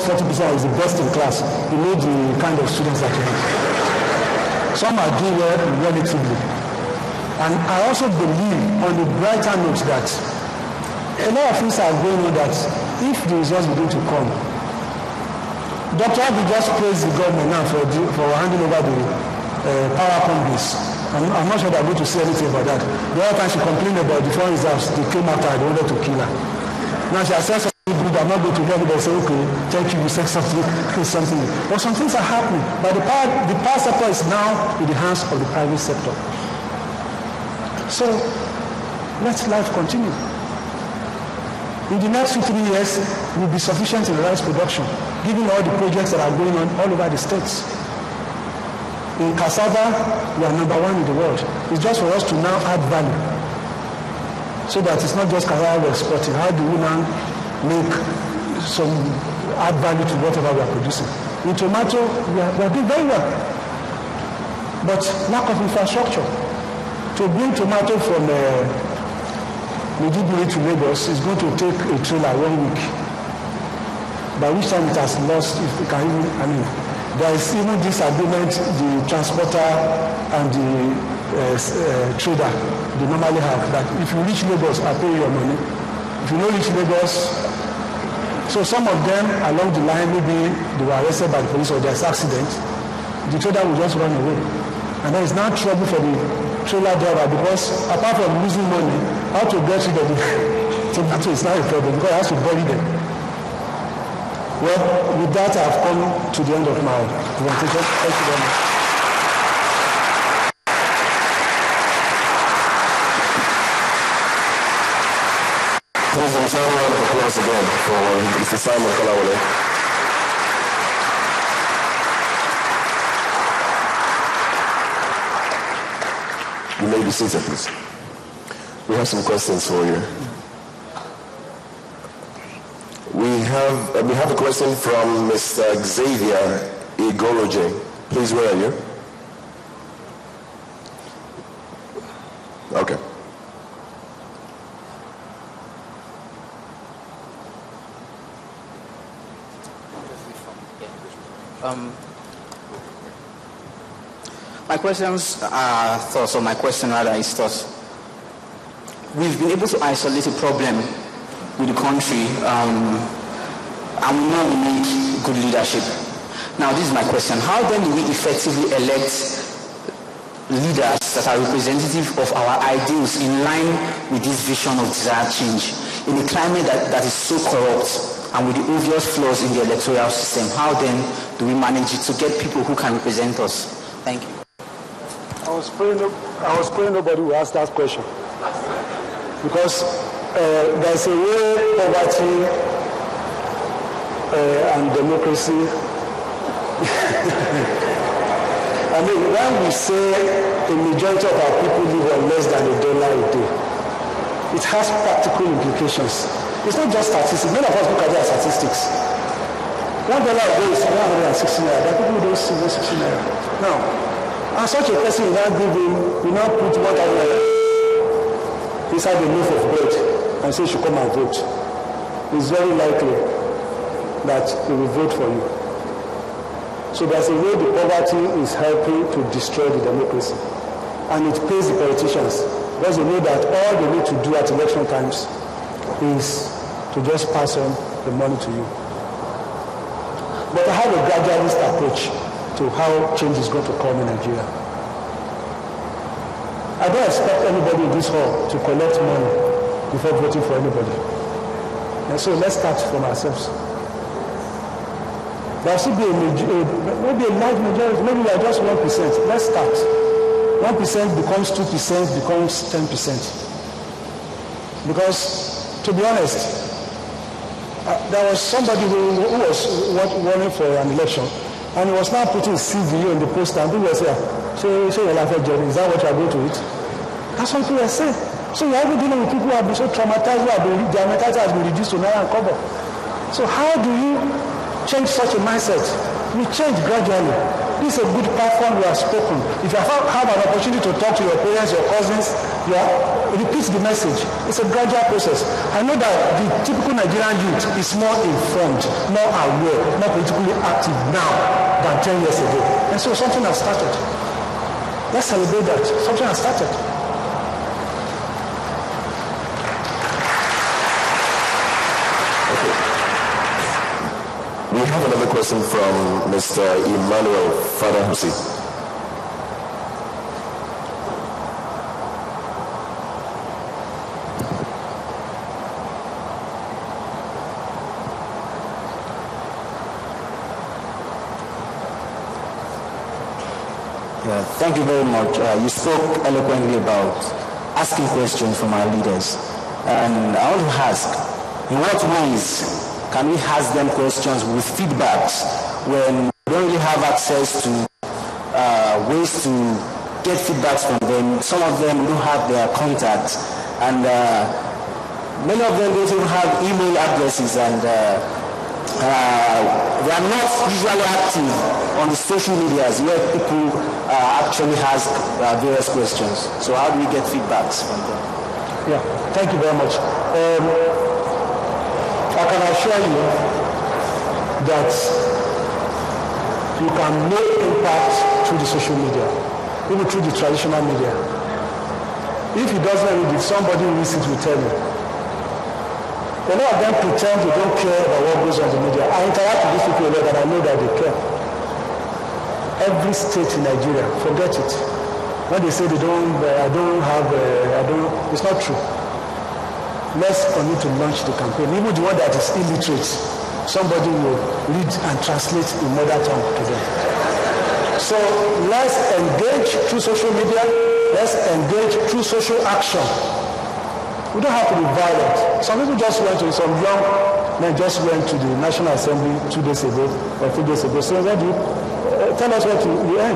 40% is the best in class. You know the kind of students that you have. Some are doing well relatively. And I also believe on the brighter note that a lot of things are going on that if the results begin to come, Dr. Abu just praised the government now for handing over the power companies. I'm not sure they're going to say anything about that. The other time she complained about the foreign reserves, they came after her, they wanted to kill her. Now she has said something good, I'm not going to let them say, okay, thank you, you said something. But some things are happening. But the power sector is now in the hands of the private sector. So let life continue. In the next 2-3 years, will be sufficient in rice production, given all the projects that are going on all over the states. In cassava, we are number 1 in the world. It's just for us to now add value. So that it's not just cassava we're exporting. How do we now make add value to whatever we are producing? In tomato, we are doing very well. But lack of infrastructure. To bring tomato from Maiduguri to Lagos is going to take a trailer 1 week. By which time it has lost, if it can even, there is even this agreement, the transporter and the trader, they normally have, that if you reach Lagos, I pay your money. If you don't reach Lagos, so some of them along the line, maybe they were arrested by the police or there's accident, the trader will just run away. And there is now trouble for the trailer driver because apart from losing money, how to get rid of the tomato is not a problem because he has to bury them. Well, with that, I have come to the end of my presentation. Thank you very much. Please, a round of applause again for Mr. Simon Kolawole. You may be seated, please. We have some questions for you. We have a question from Mr. Xavier Igoloje. Please, where are you? Okay. My questions are thoughts, or my question rather is thoughts. We've been able to isolate a problem with the country, and we know we need good leadership. Now, this is my question. How then do we effectively elect leaders that are representative of our ideals in line with this vision of desired change in a climate that is so corrupt and with the obvious flaws in the electoral system? How then do we manage it to get people who can represent us? Thank you. I was praying nobody will ask that question. Because there's a way poverty and democracy. I mean, when we say a majority of our people live on less than $1 a day, it has practical implications. It's not just statistics. Many of us look at their statistics. $1 a day is 160 naira. There are people who don't see 160 naira. Now, and such a person will not give him, will not put 1,000 naira inside a loaf of bread and say you should come and vote. It's very likely that he will vote for you. So there's a way the poverty is helping to destroy the democracy. And it pays the politicians. Because they know that all they need to do at election times is to just pass on the money to you. But I have a gradualist approach to how change is going to come in Nigeria. I don't expect anybody in this hall to collect money before voting for anybody. And so let's start from ourselves. There should be maybe a large majority, maybe we are just 1%. Let's start. 1% becomes 2%, becomes 10%. Because, to be honest, there was somebody who was running for an election, and he was now putting CV on the poster, and people were saying, so your life journey, is that what you are going to eat? That's what people were saying. So you are even dealing with people who have been so traumatized, their mentality has been reduced to naira and cover. So how do you change such a mindset? We change gradually. this is a good platform. We have spoken. If you have an opportunity to talk to your parents, your cousins, repeat the message. It's a gradual process. I know that the typical Nigerian youth is more informed, more aware, more politically active now than 10 years ago. And so something has started. Let's celebrate that. Something has started. We have another question from Mr. Emmanuel Fadahusi. Thank you very much. You spoke eloquently about asking questions from our leaders. And I want to ask, in what ways can we ask them questions with feedbacks when we don't really have access to ways to get feedbacks from them? Some of them don't have their contacts, and many of them don't even have email addresses, and they are not usually active on the social medias where people actually ask various questions. So how do we get feedbacks from them? Yeah, thank you very much. I can assure you that you can make impact through the social media, even through the traditional media. If it doesn't read it, somebody who reads it will tell you. A lot of them pretend they don't care about what goes on the media. I interact with these people a lot and I know that they care. Every state in Nigeria, forget it. When they say they don't, it's not true. Let's continue to launch the campaign. Even the one that is illiterate, somebody will read and translate in mother tongue to them. So let's engage through social media. Let's engage through social action. We don't have to be violent. Some people just went to, some young men just went to the National Assembly 2 days ago or 3 days ago. So what do you, tell us what you end.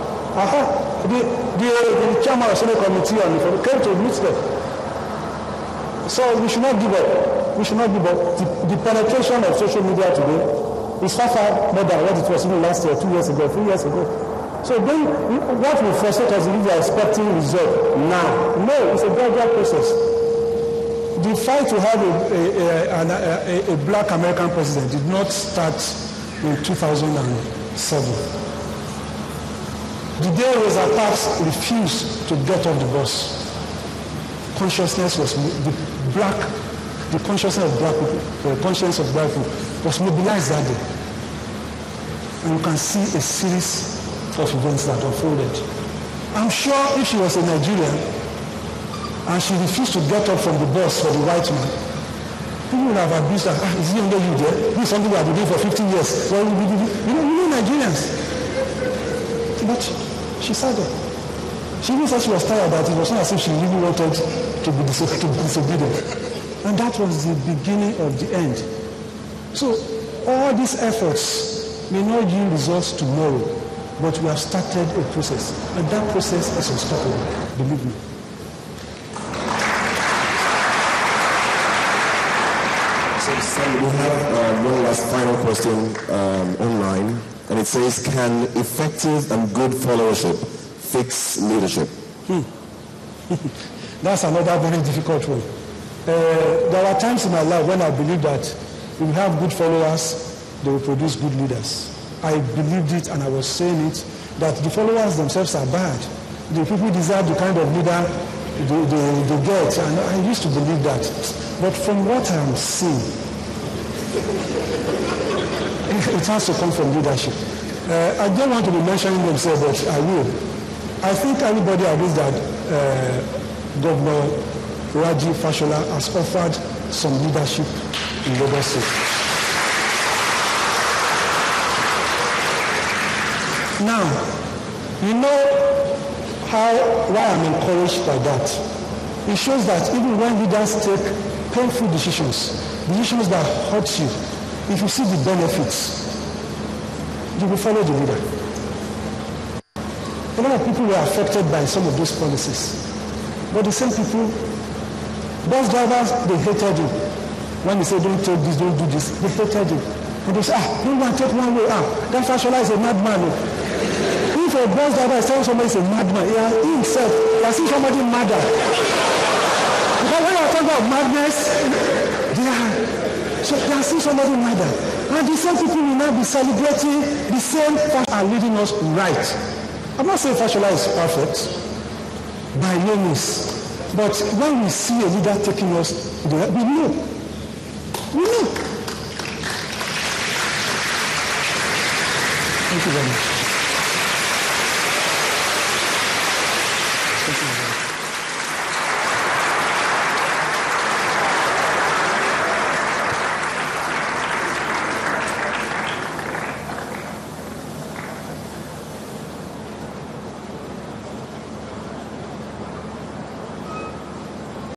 The chairman of Senate Committee on the came to meet them. So we should not give up. We should not give up. The penetration of social media today is far more than what it was even last year, 2 years ago, 3 years ago. So then, what will frustrate us if we are expecting result now? No, it's a gradual process. The fight to have a black American president did not start in 2007. The day Rosa Parks refused to get off the bus, consciousness was the consciousness of black people, the conscience of black people was mobilized that day. And you can see a series of events that unfolded. I'm sure if she was a Nigerian and she refused to get up from the bus for the white man, people would have abused her. Is he under you there? This is something we have been doing for 50 years. Well, you know Nigerians. But she sat there. She even said she was tired, that it was not as if she really wanted to be disobedient. And that was the beginning of the end. So all these efforts may not yield results tomorrow, but we have started a process. And that process is unstoppable, believe me. So we have one last final question online, and it says, can effective and good followership fix leadership? That's another very difficult one. There are times in my life when I believe that if we have good followers, they will produce good leaders. I believed it and I was saying it, that the followers themselves are bad. The people deserve the kind of leader they get, and I used to believe that. But from what I'm seeing, it has to come from leadership. I don't want to be mentioning themselves, but I will. I think everybody agrees that Governor Raji Fashola has offered some leadership in Lagos State. Now, you know why I'm encouraged by that. It shows that even when leaders take painful decisions that hurt you, if you see the benefits, you will follow the leader. A lot of people were affected by some of those policies. But the same people, bus drivers, they hated you. When they say, don't take this, don't do this, they hated you. And they say, don't want to take one way. That Fashola is a madman. a bus driver is telling somebody he's a madman, he himself, he has seen somebody madder. Because when you are talking about madness, they are seeing somebody madder. And the same people will now be celebrating the same fashion and leading us right. I'm not saying Fashola is perfect, by no means. But when we see a leader taking us there, we know. We know. Thank you very much.